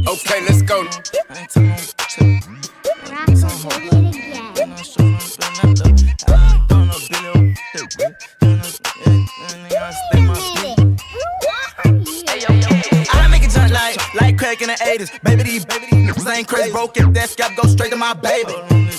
Okay, let's go. I make it jump like crack in the 80s. Baby, these niggas ain't crazy. Broke if that scalp go straight to my baby.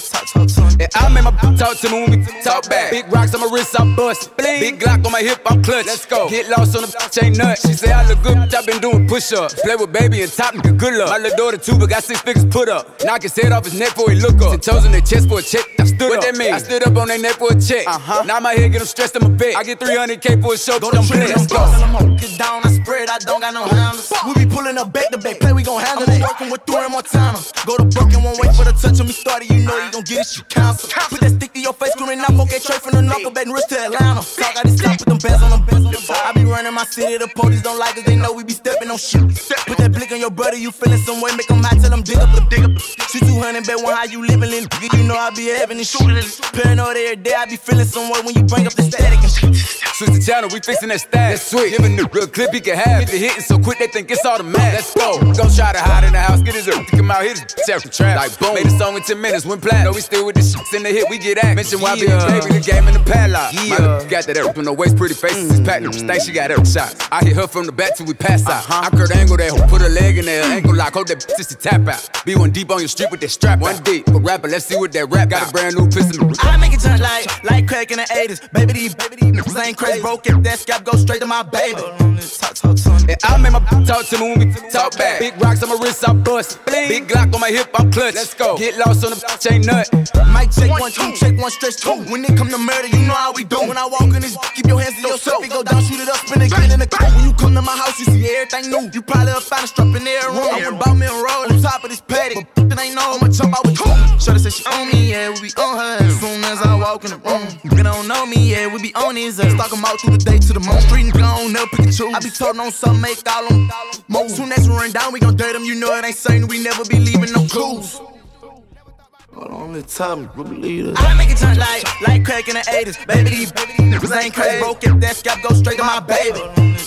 And I make my talk to me when we talk back. Big rocks on my wrist, I bust. Big Glock on my hip, I'm clutch. Let's go. Get lost on the ain't nut. She say I look good, I been doing push-ups. Play with baby and top nigga, good luck. My little daughter too, but got 6 figures put up. Knock his head off his neck before he look up. 10 toes on their chest for a check, I stood up. What that mean? I stood up on their neck for a check. Now my head get them stressed, I'm a bet. I get 300K for a show, go to play. Let's go. Get down, I spread, I don't got no handles. We be pulling up back to back, play, we gon' handle it. Working with 3 Montana. Go to broken, won't wait for the touch on me started. You know you gon' get it, you cancel. Put that stick to your face, screaming out, okay, straight from the knuckle, Baton Rouge to Atlanta. Talk out this stop, put them bands on them. I be running my city, the police don't like us, they know we be stepping on shit. Put that blick on your brother, you feeling some way, make them hot, tell them dig up. Shoot 200, bet one how you living in. You know I be having this shooting. Paranoid every day, I be feeling some way when you bring up the static and shit. Switch the channel, we fixing that stack. That's sweet. Giving the real clip he can have. If it hitting so quick, they think it's automatic. Let's go. Don't try to hide in the house, get his earth. Come out here, this from trap. Like boom. Made a song in 10 minutes, went platinum. Know we still with the shits in the hit, we get act. Mention why big baby, the game in the padlock. My little got that air, with no waist, pretty faces, it's platinum. Think she got air shots. I hit her from the back till we pass out. I curved angle that hoe, put her leg in there, ankle lock, hold that bitch to tap out. Be one deep on your street with that strap. One deep, but rapper, let's see what that rap got. A brand new pistol. I make it jump like crack in the 80s. Baby, these niggas ain't crazy. Broke if that scalp go straight to my baby. And I make my talk to me when we talk back. Big rocks on my wrist, I bust. Big Glock on my hip, I'm clutch. Let's go. Get lost on the ain't nut. Mic check 1, 2, check 1, stretch 2. When it come to murder, you know how we do. When I walk in this, keep your hands to yourself. It go down, shoot it up, spin it, get in the coat. When you come to my house, you see everything new. You probably up find a strap in there room. I went about me and roll on top of this paddock. But it ain't know I'ma jump out with you. Shorty said she on me, yeah, we be on her. As soon as I walk in the room, they don't know me, yeah, we be on his ass. Stalk 'em out through the day to the moon. Street nigga on up, pick and choose. I be told on something, make all them move. Soon as we run down, we gon' dirt them. You know it ain't certain, we never be leaving no clues. Hold on, let's tell me, we believe this. I make it jump like crack in the 80s. Baby, these niggas ain't crazy. Broke if that scalp go straight to my baby.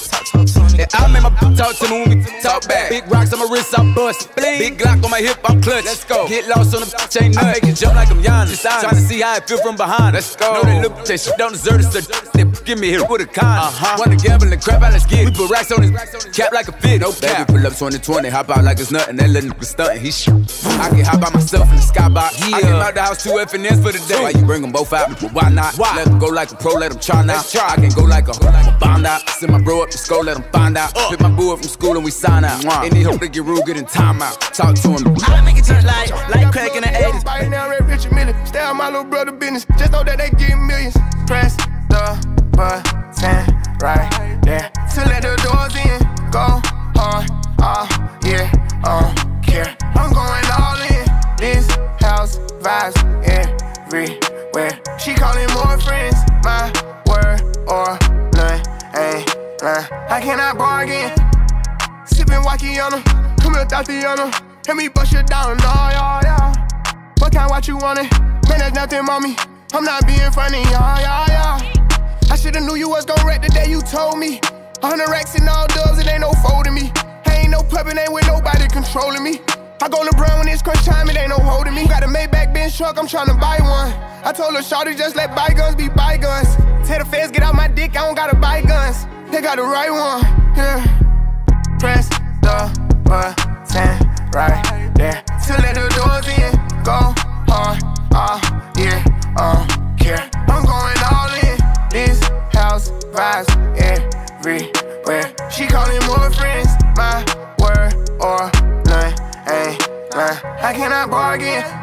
And I make my talk to me when we talk back. Big rocks on my wrist, I bust. Big Glock on my hip, I'm clutch. Let's go. Get lost on the ain't nut. I make it jump like I'm Giannis. Trying to see how it feel from behind. Let's go. Know they look, they shit don't deserve it. They give me here with a con. Wanna gamble and crap out, let's get it. We put racks on his cap like a fit. No cap. Baby, pull up 2020, hop out like it's nothing. That little nigga stuntin', he shoot. I can hop by myself in the skybox. I came out the house 2 FNS for the day. Why you bring them both out? Well, why not? Let them go like a pro, let them try now. I can go like a bound out. Send my bro up to school, let them find out. Pick my boo up from school and we sign out. Any hope they get rude, get in time out. Talk to him. I make it jump like crack in the 80s. Right now, Red Richard Miller. Stay on my little brother business. Just know that they getting millions. Press the button right there to let the doors in. Go hard, yeah, care. I'm going all in. This house vibes everywhere. She calling more friends. My word or none, ain't lying. I cannot bargain. Sippin' Wakiana, come here, Tatiana. Let me bust you down, yeah. What kind, what you wanted? Man, there's nothing, mommy. I'm not being funny, yeah. I shoulda knew you was gon' wreck the day you told me. 100 racks and all dubs, it ain't no folding me. I ain't no puppet, ain't with nobody controlling me. I go LeBron when it's crunch time, it ain't no holding me. Got a Maybach Benz truck, I'm tryna buy one. I told her, shawty, just let bygones be bygones. Tell the feds, get out my dick, I don't gotta buy guns. They got the right one, yeah. Press the button right there to let the doors in. Go hard, yeah, care. I'm going all in. This house vibes everywhere. She calling more friends. My word or none, ain't lying. I cannot bargain.